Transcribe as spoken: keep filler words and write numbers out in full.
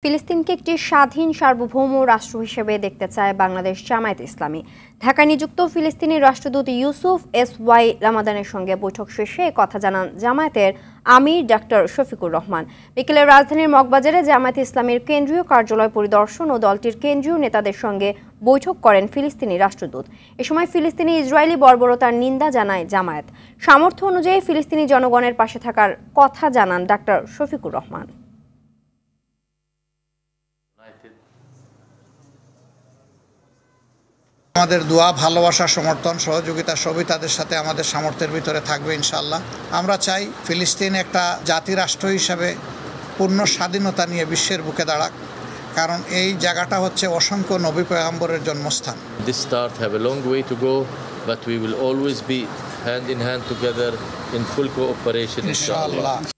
ফিলিস্তিনকে একটি স্বাধীন সার্বভৌম রাষ্ট্র হিসেবে দেখতে চায় বাংলাদেশ জামায়াত ইসলামী। ঢাকায় নিযুক্ত ফিলিস্তিনি রাষ্ট্রদূত ইউসুফ এস ওয়াই রামাদানের সঙ্গে বৈঠক শেষে কথা জানান জামায়াতের আমির ডাক্তার শফিকুর রহমান। বিকেলে রাজধানীর মগবাজারে জামায়াত ইসলামীর কেন্দ্রীয় কার্যালয় পরিদর্শন ও দলটির কেন্দ্রীয় নেতাদের সঙ্গে বৈঠক করেন ফিলিস্তিনি রাষ্ট্রদূত। এ সময় ফিলিস্তিনি ইসরায়েলি বর্বরতার নিন্দা জানায় জামায়াত। সামর্থ্য অনুযায়ী ফিলিস্তিনি জনগণের পাশে থাকার কথা জানান ডাক্তার শফিকুর রহমান। আমাদের দোয়া, ভালোবাসা, সমর্থন, সহযোগিতা সবই তাদের সাথে আমাদের সামর্থ্যের ভিতরে থাকবে ইনশাআল্লাহ। আমরা চাই ফিলিস্তিন একটা জাতিরাষ্ট্র হিসাবে পূর্ণ স্বাধীনতা নিয়ে বিশ্বের বুকে দাঁড়াক, কারণ এই জায়গাটা হচ্ছে অসংখ্য নবী পয়গম্বরের জন্মস্থান। This start have a long way to go, but we will always be hand in hand together in full cooperation, inshallah.